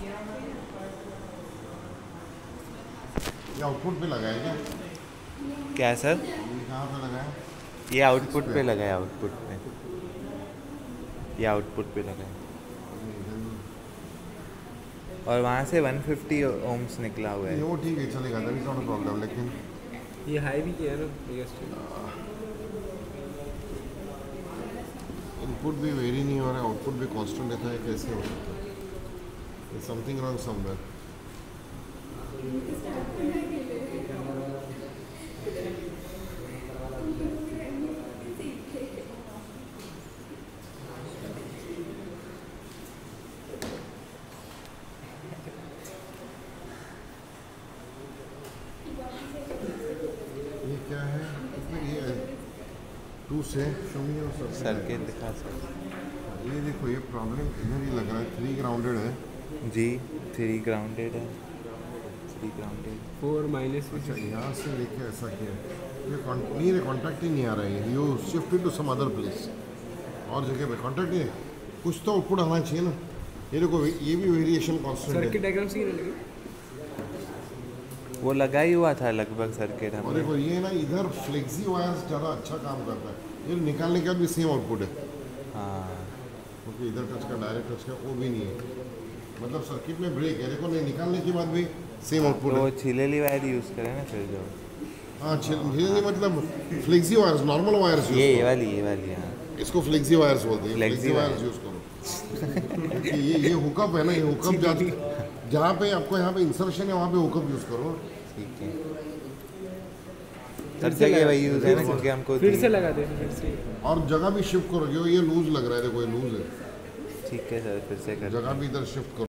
ये आउटपुट पे लगा है क्या? क्या सर? ये कहाँ पे लगा है? ये आउटपुट पे लगा है, आउटपुट पे। ये आउटपुट पे लगा है और वहाँ से 150 ओम्स निकला हुआ है। वो ठीक है, चलेगा, that is not a problem. लेकिन ये हाई भी किया ना, इनपुट भी वेरी नहीं हो रहा है, आउटपुट भी कांस्टेंट रहता है, कैसे हो सकता है? Something wrong somewhere. ये क्या है इसमें? ये टू से शमी और सर्किट दिखा सर। ये देखो, ये प्रॉब्लम इधर ही लग रहा है। 3 ग्राउंडेड है जी, 3 ग्राउंडेड है, 3 ग्राउंडेड। 4 माइनस। अच्छा, यहाँ से लेके ऐसा किया, ये नहीं, कॉन्टैक्ट ही नहीं आ रहा है। You shift to some other place, और जगह पे कॉन्टैक्ट नहीं है। कुछ तो आउटपुट आना चाहिए ना। ये देखो, ये भी वेरिएशन कांस्टेंट है। सर्किट डायग्राम से लगे वो लगा ही हुआ था लगभग सर्किट और हमें। देखो, ये ना इधर फ्लेक्सी वायर्स ज़्यादा अच्छा काम करता है। ये निकालने के बाद भी सेम आउटपुट है। हाँ, क्योंकि इधर टच का, डायरेक्ट टच का वो भी नहीं है। मतलब सर्किट में ब्रेक है, देखो, नहीं निकालने के बाद भी सेम आउटपुट तो है। छिलेली वायर यूज़ करें ना फिर जो। हाँ, नहीं, मतलब flexi wires, normal wires use ये करो। वाली हाँ। इसको फ्लेक्सी वायर्स बोलते हैं। Flexi फ्लेक्सी वायर्स यूज करो। क्योंकि ये हुकअप है ना, ये हुकअप जहाँ पे आपको यहाँ पे इंसर्शन है, वहाँ पे हुकअप यूज करो। ठीक है, सब जगह वही यूज़ है ना, क्योंकि हमको फिर से लगा दे, फिर से। और जगह भी शिफ्ट करो। ये लूज लग रहा है, देखो, ये लूज है। ठीक है सर, फिर से कर। जगह भी इधर शिफ्ट करो।